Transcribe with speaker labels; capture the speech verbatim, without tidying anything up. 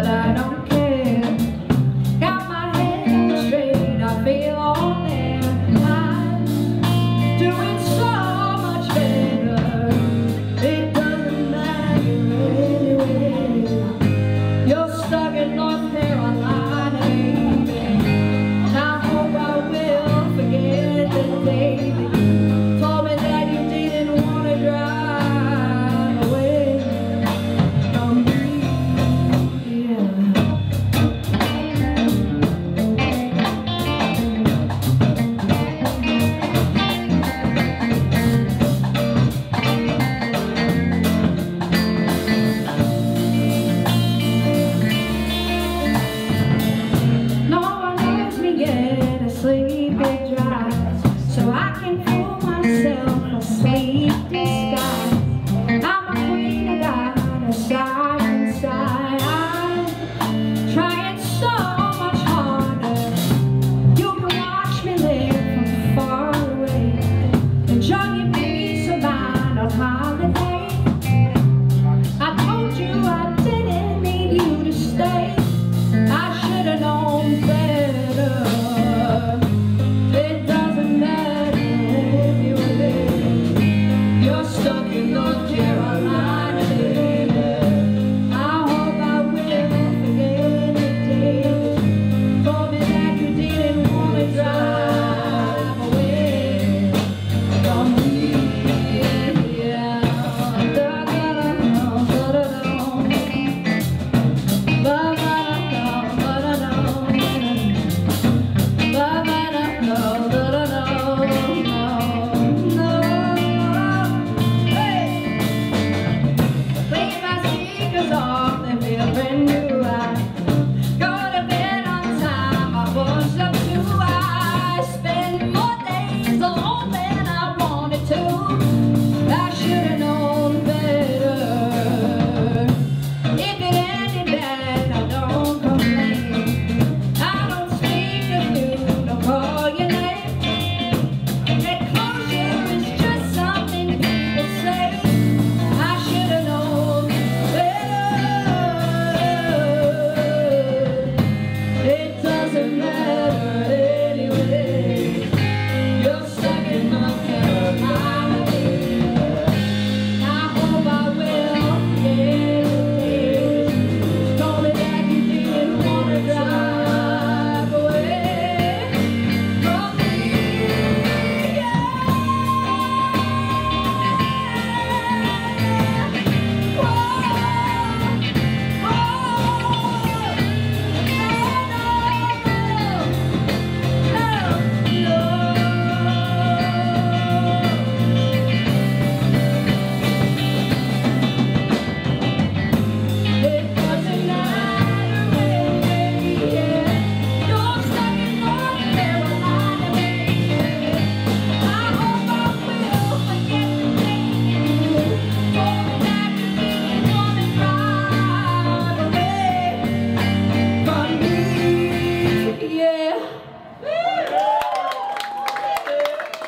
Speaker 1: but I don't care. Got my head straight, I feel all there. I'm doing so much better. It doesn't matter anyway. You're stuck in North Carolina, baby. I hope I will forget the day that you told me that you didn't want to drive away from me. No one knows me yet, asleep it dries, so I can fool myself, asleep disguise. I'm a queen of God, a side and side. I'm trying so much harder. You can watch me live from far away, enjoy your peace of mind on holiday. I told you I didn't need you to stay. I should have known better. It doesn't matter if you were there. You're stuck in North Carolina, baby. I hope I will forget the day that you told me that you didn't want to drive away from me. Yeah. Da-da-da-da, da-da-da. Play my speakers off, they're feeling